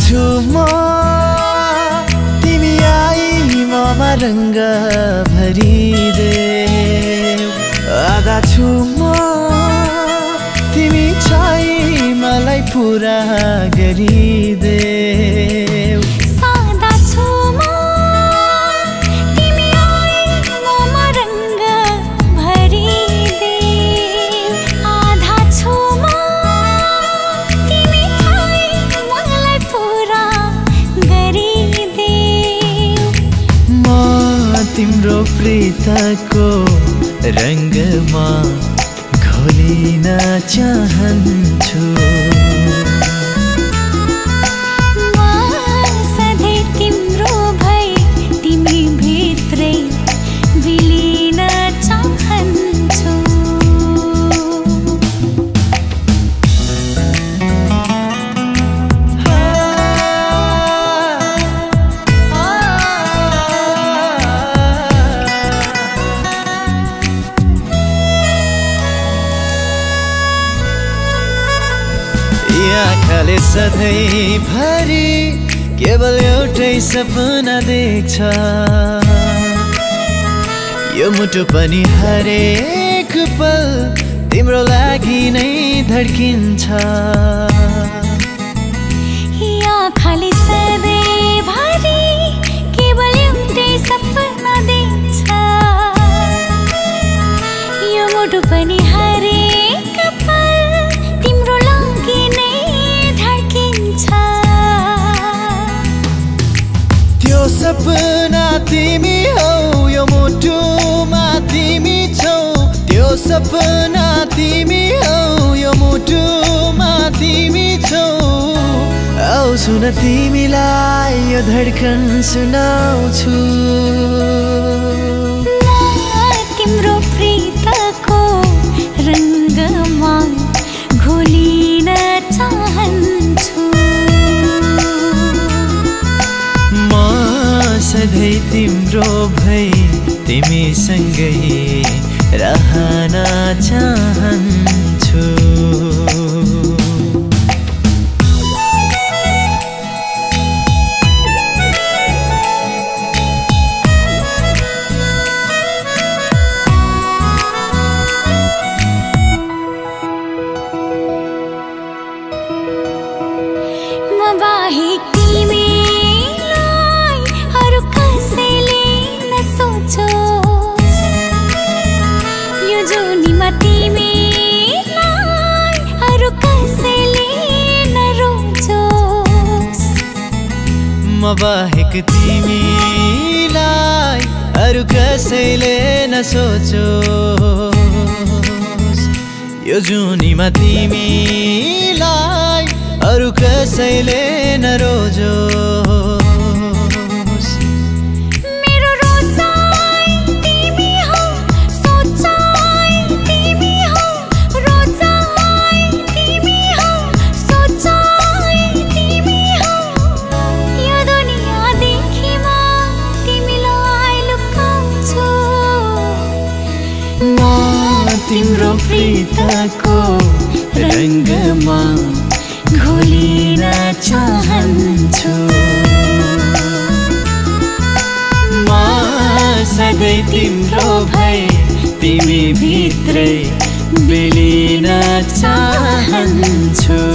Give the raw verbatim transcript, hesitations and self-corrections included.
छु म तिमी आई ममा रंग भरिदे आधा छु म तिमी छै मलाई पूरा गरिदे सादा छु म तिमी आई ममा रंग भरिदे आधा छु म तिमी छै मलाई पूरा गरिदे म तिम्रो प्रीतको रंगमा घोलिन चाहन्छु म सधैँ तिम्रो भई तिमी भित्रै विलीन चाहन्छु आँखाले सधैँ भरि केवल एउटै सपना देख्छ यो मुटु पनि हरेक पल तिम्रो लागि नै धड्किन्छ आँखाले सधैँ भरि केवल एउटै सपना देख्छ यो मुटु पनि हरेक पल तिम्रो लागि नै धड्किन्छ त्यो सपना तिमी हौ यो मुटुमा तिमी छौ त्यो सपना तिमी हौ यो मुटुमा तिमी छौ आउ सुन तिमीलाई यो धड्कन सुनाउँछु तिम्रो प्रीतको रंगमा घोलिन चाहन्छु म सधैँ तिम्रो भई तिमीसँगै रहन चाहन्छु म बाहेक तिमीलाई अरू कसैले नसोचोस् यो जुनीमा तिमीलाई अरू कसैले नरोचोस् म बाहेक तिमीलाई अरू कसैले नसोचोस् यो जुनीमा तिमीलाई अरू कसैले नरोजोस् मेरो रोजाइ तिमी हौ सोचाइ तिमी हौ रोजाइ तिमी हौ सोचाइ तिमी हौ यो दुनियाँदेखि म तिमीलाई लुकाउँछु म तिम्रो प्रीतको रंगमा घोलिन चाहन्छु म सधैँ तिम्रो भई तिमी भित्रै विलीन चाहन्छु